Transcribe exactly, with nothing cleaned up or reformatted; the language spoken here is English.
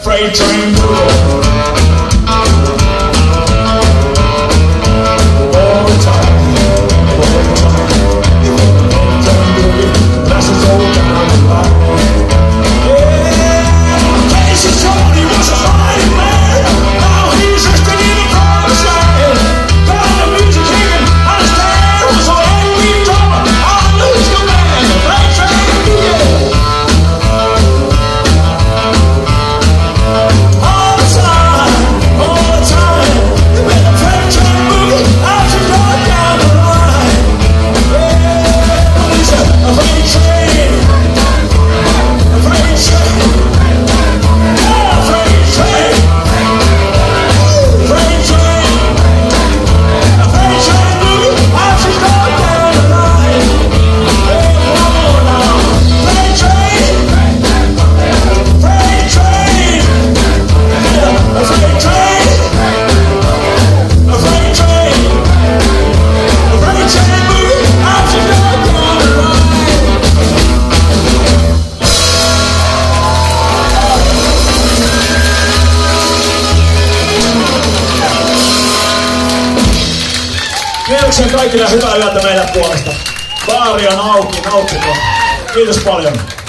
freight train moving. All the time, all the time. Freight train moving, glasses all down the line. Yeah, Casey Tony was a fighting man. Now he's resting in the promised land. Got the music kicking, and his dad was so angry drummer. I'll lose your man, the freight train moving. All the time, all the time. When the freight train moving, I should go down the line. Yeah, it's a freight train, a freight train, yeah, a freight train, freight train, a freight train moving, I should go down the line. Hey, come on now, freight train, freight train, yeah, a freight train, a freight train, a freight train moving, I should go down the line. Kiitoksia kaikille ja hyvää yötä meidän puolesta. Baari on auki, nauttikaa. Kiitos paljon.